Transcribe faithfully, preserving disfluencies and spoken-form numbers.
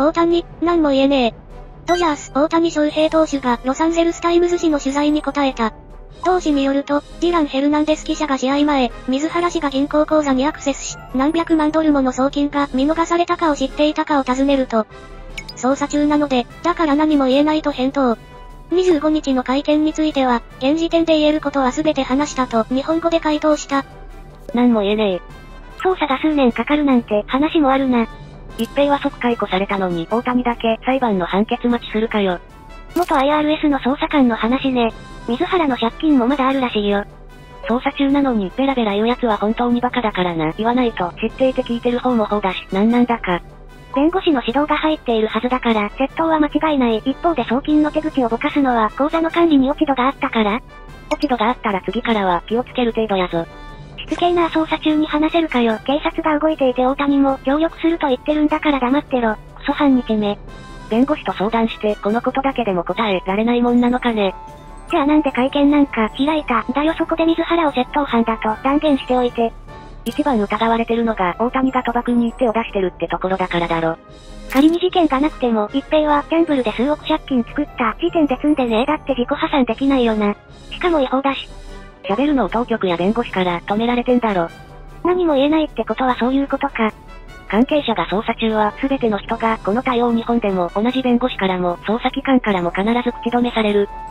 大谷、なんも言えねえ。ドジャース、大谷翔平投手がロサンゼルスタイムズ紙の取材に答えた。同紙によると、ディラン・ヘルナンデス記者が試合前、水原氏が銀行口座にアクセスし、何百万ドルもの送金が見逃されたかを知っていたかを尋ねると、捜査中なので、だから何も言えないと返答。にじゅうごにちの会見については、現時点で言えることは全て話したと日本語で回答した。 なんも言えねえ。捜査が数年かかるなんて話もあるな。一平は即解雇されたのに大谷だけ裁判の判決待ちするかよ。 元 アイアールエス の捜査官の話ね。水原の借金もまだあるらしいよ。 捜査中なのにベラベラ言う奴は本当にバカだからな。言わないと知っていて聞いてる方も方だし、なんなんだか。 弁護士の指導が入っているはずだから、窃盗は間違いない。一方で送金の手口をぼかすのは口座の管理に落ち度があったから？ 落ち度があったら次からは気をつける程度やぞ。 しつけえな捜査中に話せるかよ。警察が動いていて大谷も協力すると言ってるんだから黙ってろ。クソ半日目。 弁護士と相談してこのことだけでも答えられないもんなのかね。 じゃあなんで会見なんか開いたんだよ。そこで水原を窃盗犯だと断言しておいて。 一番疑われてるのが大谷が賭博に手を出してるってところだからだろ。 仮に事件がなくても、一平はギャンブルで数億借金作った時点で積んでねえ。だって自己破産できないよな。しかも違法だし。 喋るのを当局や弁護士から止められてんだろ。 何も言えないってことはそういうことか。 関係者が捜査中は全ての人がこの対応日本でも同じ弁護士からも捜査機関からも必ず口止めされる。